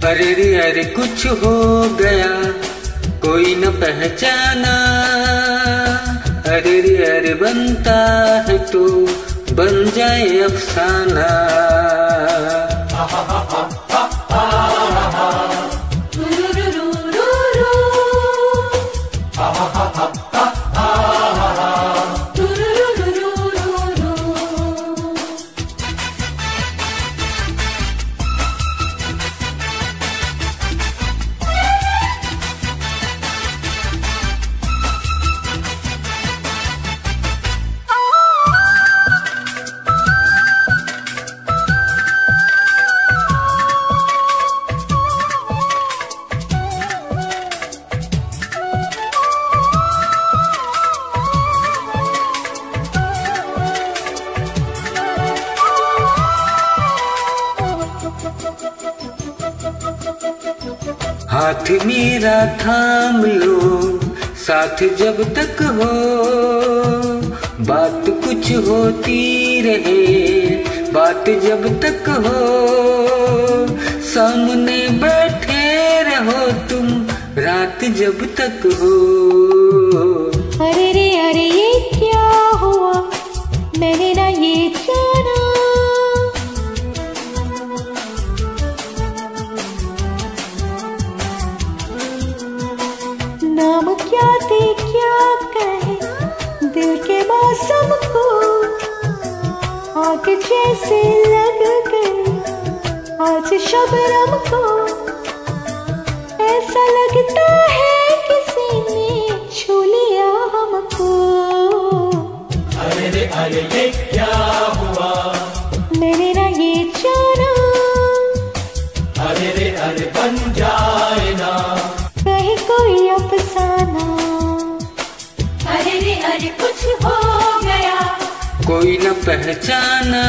अरे रे अरे कुछ हो गया, कोई न पहचाना। अरे रे अरे बनता है तो बन जाए अफसाना। हाथ मेरा थाम लो, साथ जब तक हो, बात कुछ होती रहे, बात जब तक हो। सामने बैठे रहो तुम, रात जब तक हो। अरे रे अरे ये क्या हुआ, मैंने ना ये जाना। नाम क्या दे क्या कहे दिल के मौसम को, आग जैसे लग गई आज शबनम को। ऐसा लगता है किसी ने छू लिया हमको। अरे रे अरे ये क्या हुआ, मैंने ना ये जाना। अरे रे अरे बन जाए ना कहीं कोई अफसाना। अरे रे अरे कुछ हो गया, कोई न पहचाना।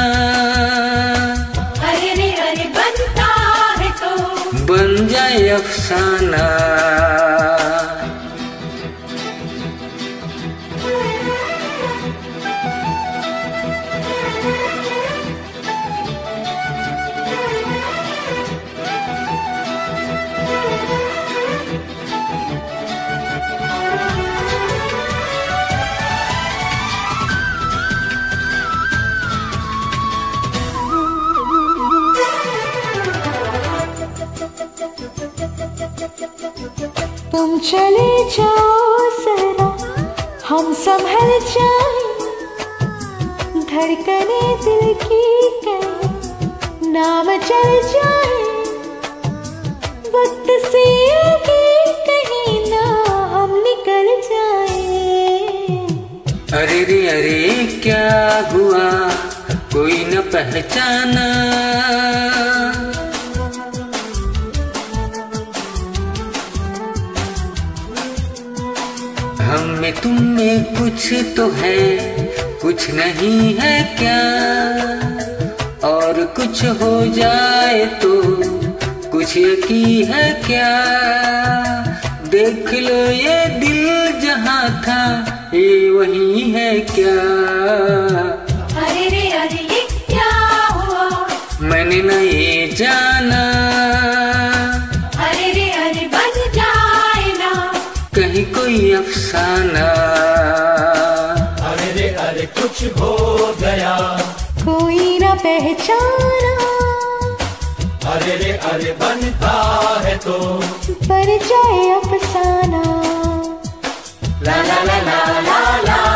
अरे रे अरे बनता है तो बन जाए अफसाना। तुम चले जाओ जरा, हम संभल जाए। धड़कने दिल की कहीं नाम चल जाए। वक्त से आगे कहीं ना हम निकल जाए। अरे रे अरे क्या हुआ, कोई न पहचाना। हम में तुम में कुछ तो है, कुछ नहीं है क्या। और कुछ हो जाए तो कुछ यकीन है क्या। देख लो ये दिल जहाँ था, ये वही है क्या। अरे रे अरे ये क्या हुआ, मैंने न ये जाना। अरे रे अरे बन जाए ना कहीं कोई अफसाना। अरे रे अरे कुछ हो गया, कोई ना पहचाना। अरे रे अरे बनता है तो पर जाए अफसाना। ला ला ला ला ला ला।